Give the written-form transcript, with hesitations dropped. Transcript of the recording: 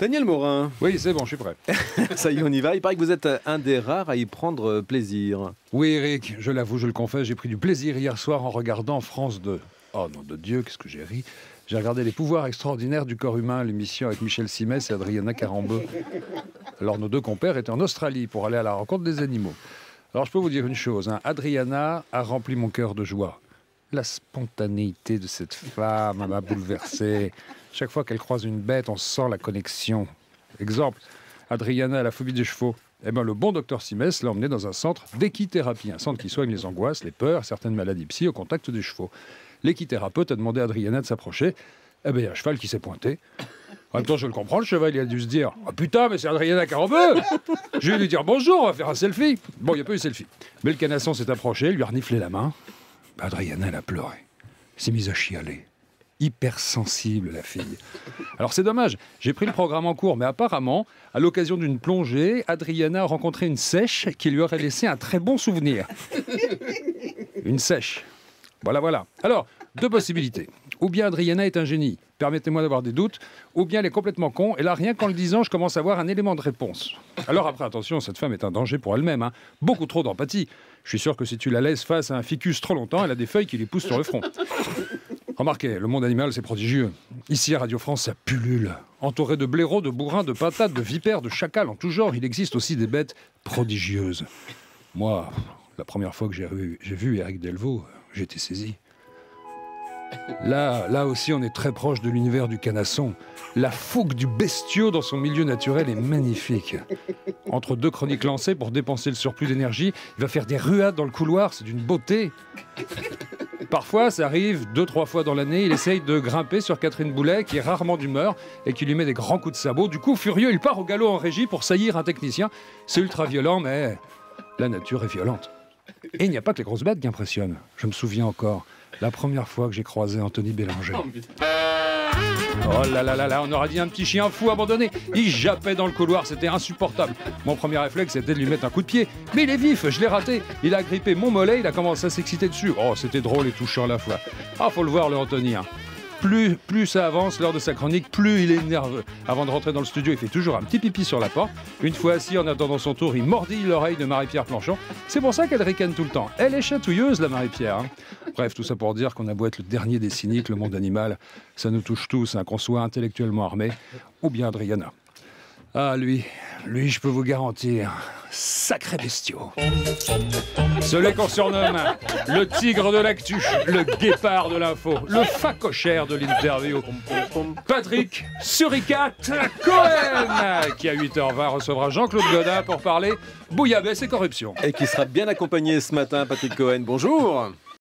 Daniel Morin. Oui, c'est bon, je suis prêt. Ça y est, on y va. Il paraît que vous êtes un des rares à y prendre plaisir. Oui, Eric, je l'avoue, je le confesse, j'ai pris du plaisir hier soir en regardant France 2. Oh nom de Dieu, qu'est-ce que j'ai ri. J'ai regardé Les pouvoirs extraordinaires du corps humain, l'émission avec Michel Simès et Adriana Carambeu. Alors nos deux compères étaient en Australie pour aller à la rencontre des animaux. Alors je peux vous dire une chose, hein, Adriana a rempli mon cœur de joie. La spontanéité de cette femme m'a bouleversé. Chaque fois qu'elle croise une bête, on sent la connexion. Exemple, Adriana a la phobie des chevaux. Eh ben, le bon docteur Simès l'a emmenée dans un centre d'équithérapie, un centre qui soigne les angoisses, les peurs, certaines maladies psy au contact des chevaux. L'équithérapeute a demandé à Adriana de s'approcher. Eh ben, il y a un cheval qui s'est pointé. En même temps, je le comprends, le cheval, il a dû se dire « Ah putain, mais c'est Adriana Carambeu !» Je vais lui dire « Bonjour, on va faire un selfie !» Bon, il n'y a pas eu selfie. Mais le canasson s'est approché, lui a reniflé la main. Ben, Adriana, elle a pleuré. Elle s'est mise à chialer. Hypersensible, la fille. Alors c'est dommage, j'ai pris le programme en cours, mais apparemment, à l'occasion d'une plongée, Adriana a rencontré une sèche qui lui aurait laissé un très bon souvenir. Une sèche. Voilà. Alors, deux possibilités. Ou bien Adriana est un génie, permettez-moi d'avoir des doutes, ou bien elle est complètement con, et là, rien qu'en le disant, je commence à avoir un élément de réponse. Alors après, attention, cette femme est un danger pour elle-même, hein. Beaucoup trop d'empathie. Je suis sûr que si tu la laisses face à un ficus trop longtemps, elle a des feuilles qui lui poussent sur le front. Remarquez, le monde animal, c'est prodigieux. Ici, à Radio France, ça pullule. Entouré de blaireaux, de bourrins, de patates, de vipères, de chacals en tout genre, il existe aussi des bêtes prodigieuses. Moi, la première fois que j'ai vu Eric Delvaux, j'ai été saisi. Là aussi, on est très proche de l'univers du canasson. La fougue du bestiau dans son milieu naturel est magnifique. Entre deux chroniques lancées pour dépenser le surplus d'énergie, il va faire des ruades dans le couloir, c'est d'une beauté. Parfois, ça arrive 2-3 fois dans l'année, il essaye de grimper sur Catherine Boulet, qui est rarement d'humeur et qui lui met des grands coups de sabot. Du coup, furieux, il part au galop en régie pour saillir un technicien. C'est ultra violent, mais la nature est violente. Et il n'y a pas que les grosses bêtes qui impressionnent. Je me souviens encore, la première fois que j'ai croisé Anthony Bélanger. Oh là, on aurait dit un petit chien fou abandonné. Il jappait dans le couloir, c'était insupportable. Mon premier réflexe, c'était de lui mettre un coup de pied. Mais il est vif, je l'ai raté. Il a grippé mon mollet, il a commencé à s'exciter dessus. Oh, c'était drôle et touchant à la fois. Ah, faut le voir, le Anthony, hein. Plus ça avance lors de sa chronique, plus il est nerveux. Avant de rentrer dans le studio, il fait toujours un petit pipi sur la porte. Une fois assis, en attendant son tour, il mordille l'oreille de Marie-Pierre Planchon. C'est pour ça qu'elle ricane tout le temps. Elle est chatouilleuse, la Marie-Pierre, hein. Bref, tout ça pour dire qu'on a beau être le dernier des cyniques, le monde animal, ça nous touche tous, hein, qu'on soit intellectuellement armé, ou bien Adriana. Ah, lui, je peux vous garantir, sacré bestiau. Celui qu'on surnomme le tigre de l'actu, le guépard de l'info, le facochère de l'interview. Patrick Suricate Cohen, qui à 8h20 recevra Jean-Claude Godin pour parler bouillabaisse et corruption. Et qui sera bien accompagné ce matin, Patrick Cohen. Bonjour.